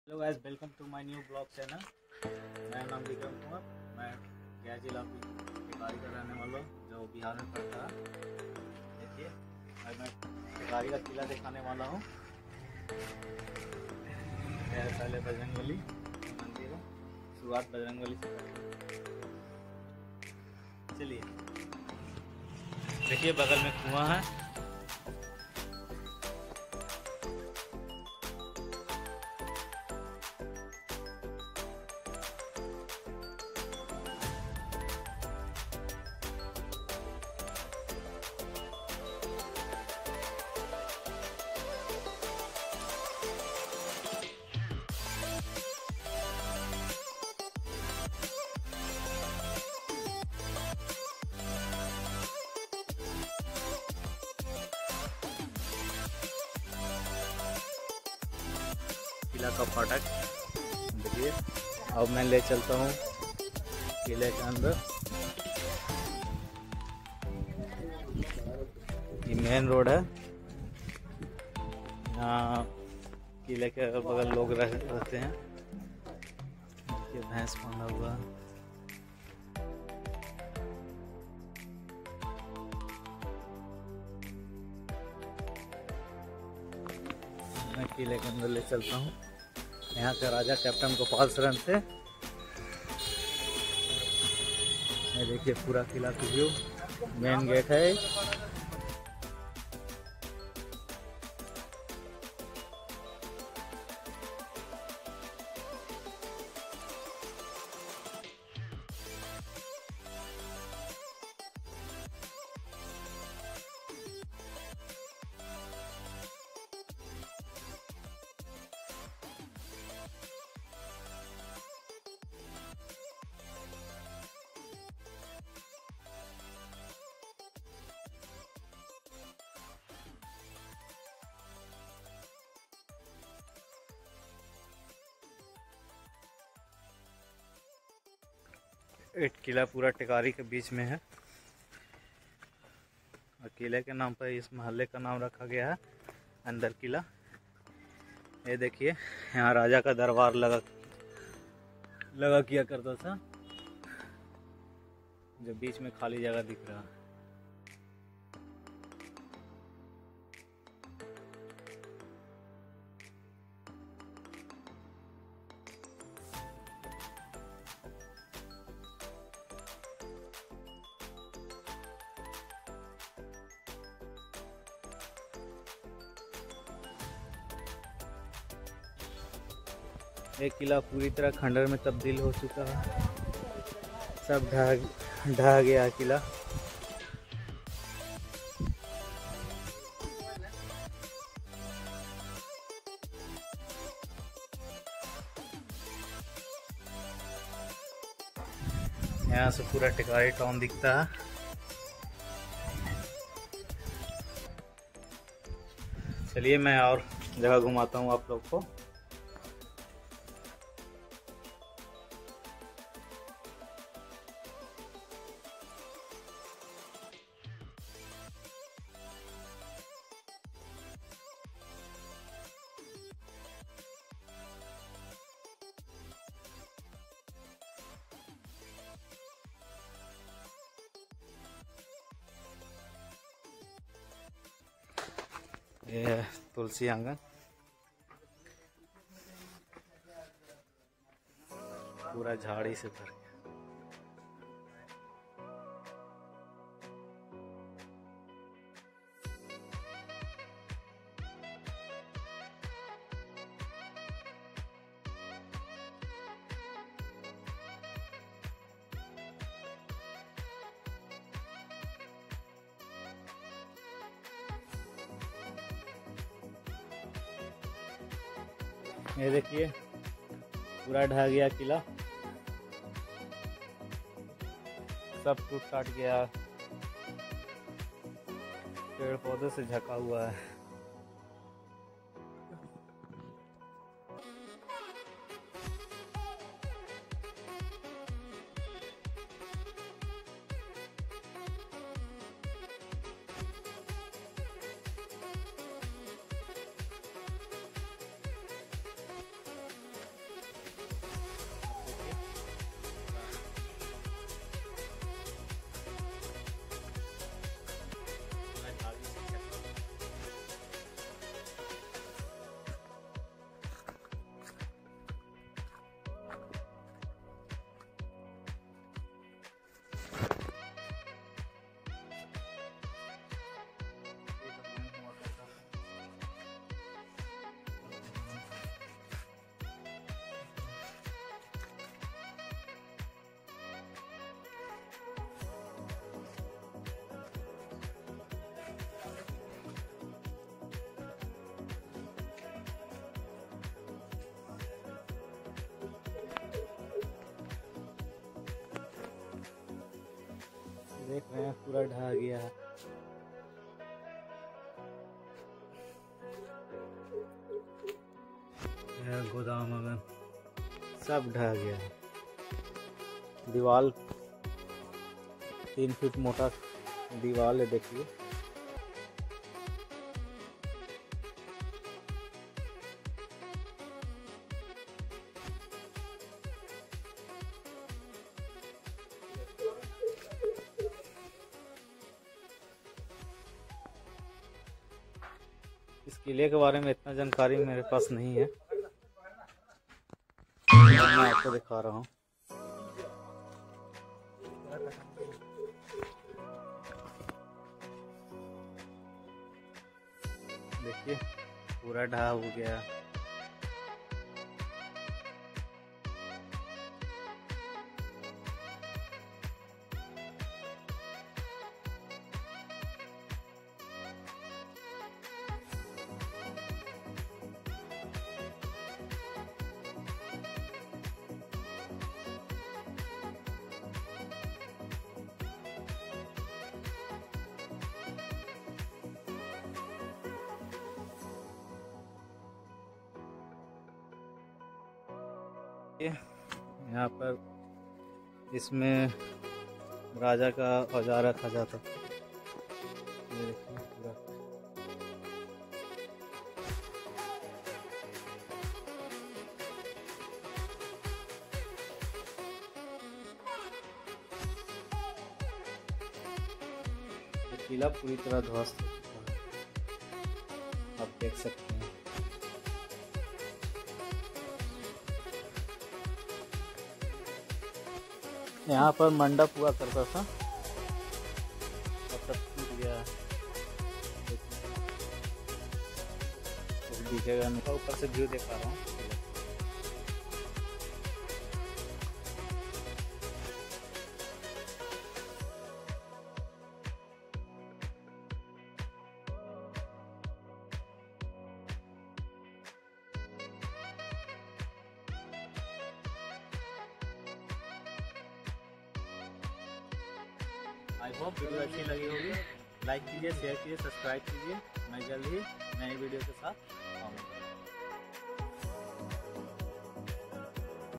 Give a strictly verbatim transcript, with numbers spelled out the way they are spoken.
Hello guys, welcome to my new blog channel. मेरा नाम विक्रम कुमार। मैं गया जिला की टेकारी का रहने वाला हूँ, जो बिहार में पड़ता है। देखिए, आज मैं टेकारी का किला दिखाने वाला हूँ। पहले बजरंगबली मंदिर है, शुरुआत बजरंगबली से करते हैं। चलिए, देखिए बगल में कुआं है। किला का फाटक देखिए। अब मैं ले चलता हूँ किले के अंदर। ये मेन रोड है, यहाँ किले के बगल लोग रह, रहते हैं। ये भैंस बांधा हुआ है। मैं किले के अंदर ले चलता हूँ। यहाँ के राजा कैप्टन गोपाल शरण थे। ये देखिए पूरा किला का व्यू। मेन गेट है। एक किला पूरा टेकारी के बीच में है। और किले के नाम पर इस मोहल्ले का नाम रखा गया है अंदर किला। ये देखिए, यहाँ राजा का दरबार लगा लगा किया करता था, जो बीच में खाली जगह दिख रहा है। ये किला पूरी तरह खंडर में तब्दील हो चुका है। सब ढह ढह गया किला। यहाँ से पूरा टेकारी टाउन दिखता है। चलिए मैं और जगह घुमाता हूँ आप लोग को। ये है तुलसी आंगन। पूरा झाड़ी से भर गया। ये देखिए पूरा ढह गया किला। सब टूट टाट गया, पेड़ पौधे से ढका हुआ है। देख रहे हैं पूरा ढह गया है। यह गोदाम अगर सब ढह गया है। दीवार तीन फीट मोटा दीवार है, देखिए। इस किले के बारे में इतना जानकारी मेरे पास नहीं है, मैं आपको दिखा रहा हूँ। देखिए पूरा ढहा हो गया। यहाँ पर इसमें राजा का औजार रखा जाता है। ये देखिए पूरा किला पूरी तरह ध्वस्त हो चुका है, आप देख सकते हैं। यहाँ पर मंडप हुआ करता था, अब सब टूट गया है। दिखेगा नहीं, ऊपर से व्यू देख पा रहा हूँ। आई होप वीडियो अच्छी लगी होगी। लाइक कीजिए, शेयर कीजिए, सब्सक्राइब कीजिए। मैं जल्द ही नए वीडियो के साथ